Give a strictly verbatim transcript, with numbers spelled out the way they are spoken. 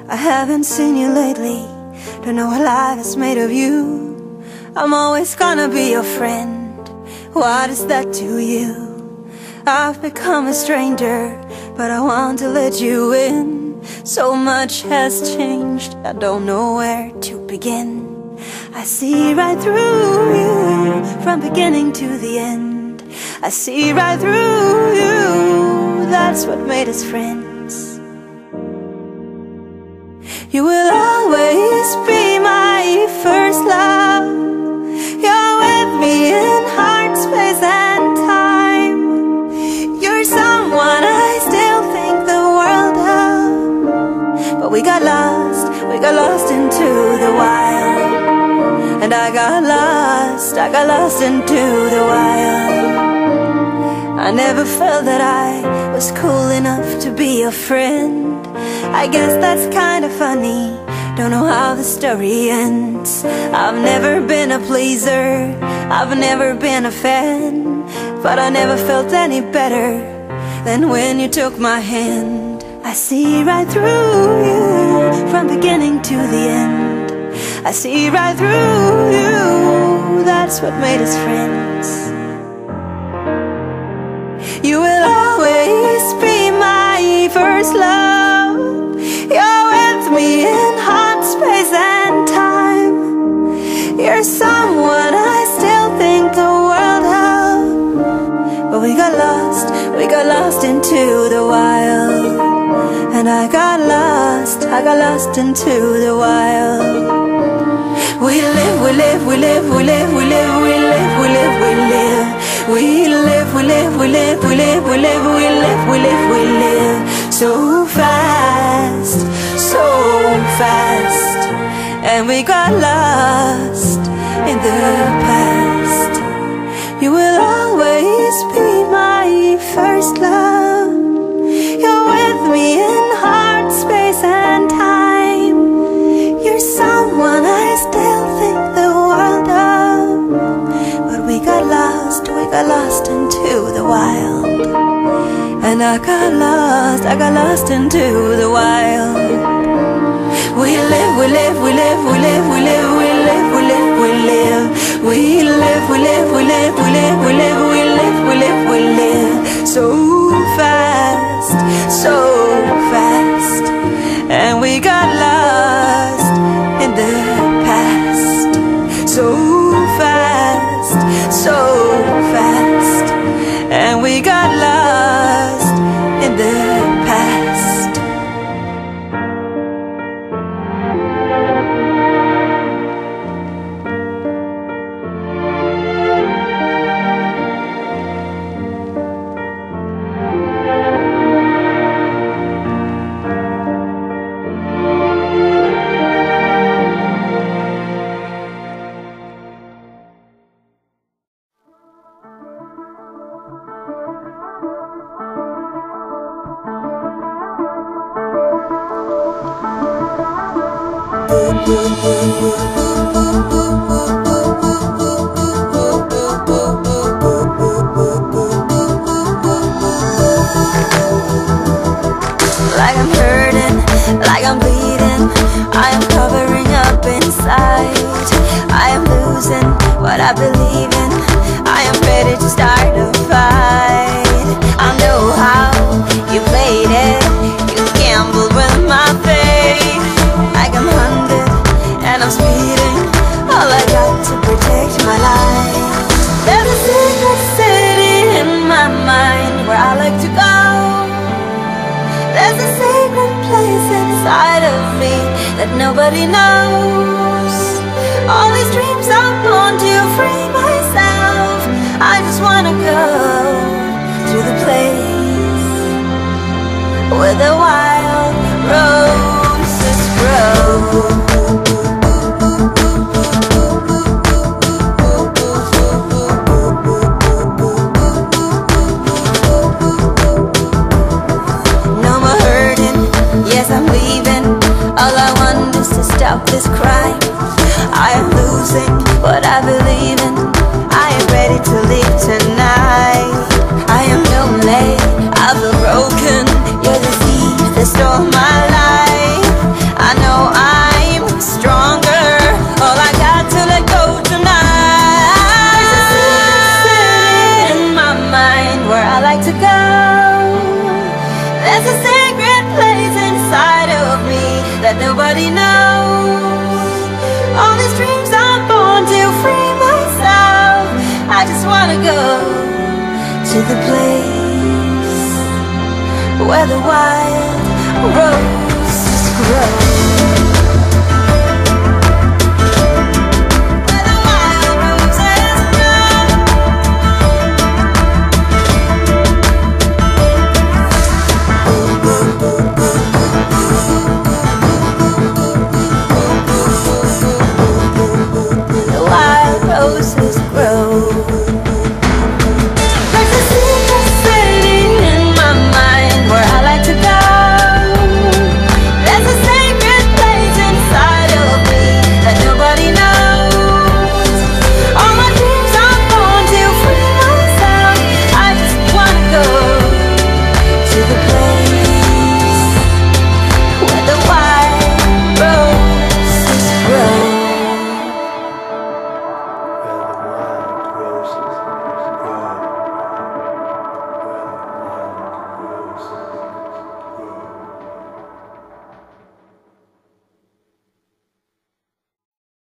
I haven't seen you lately, don't know what life is made of you. I'm always gonna be your friend, what is that to you? I've become a stranger, but I want to let you in. So much has changed, I don't know where to begin. I see right through you, from beginning to the end. I see right through you, that's what made us friends. You will always be my first love. You're with me in heart, space and time. You're someone I still think the world of. But we got lost, we got lost into the wild. And I got lost, I got lost into the wild. I never felt that I was cool enough to be a friend. I guess that's kinda funny, don't know how the story ends. I've never been a pleaser, I've never been a fan, but I never felt any better than when you took my hand. I see right through you, from beginning to the end. I see right through you, that's what made us friends. You will always be my first love. You're with me in heart, space and time. You're someone I still think the world of. But we got lost, we got lost into the wild. And I got lost, I got lost into the wild. We live, we live, we live, we live, we live, we live, we live, we live. We live, we live, we live, we live, we live, we live, we live, we live. So fast, so fast. And we got lost in the past. You will always be my first love. You're with me in heart, space and time. You're someone I still think the world of. But we got lost, we got lost into the wild. And I got lost, I got lost into the wild. We live, we live, we live, we live, we live, we live, we live, we live. We live, we live, we live, we live, we live, we live, we live, we live. So fast, so fast. And we got lost in the past. So fast, so fast. And we got lost in the past. Like I'm hurting, like I'm bleeding, I am covering up inside. I am losing what I believe in, I am ready to start a fight. I know how you played it, you gambled with my fate. Like I'm hunted and I'm speeding, all I got to protect my life. There's a secret city in my mind where I like to go. There's a secret place inside of me that nobody knows. All these dreams I want to free myself. I just wanna go to the place where the wild roses grow. Stop this crime. I am losing what I believe in, I am ready to leave tonight. I am lonely, I feel broken, you're the thief that stole my life. to the place where the wild roses grow.